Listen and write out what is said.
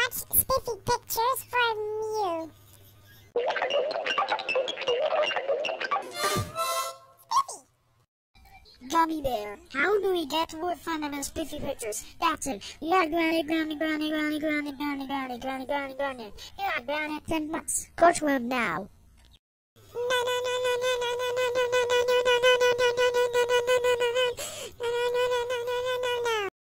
watch Spiffy pictures from you. Gummy Bear, how do we get more fun of Spiffy pictures? That's it. Yeah, Granny. Yeah, Granny 10 bucks. Go to him now.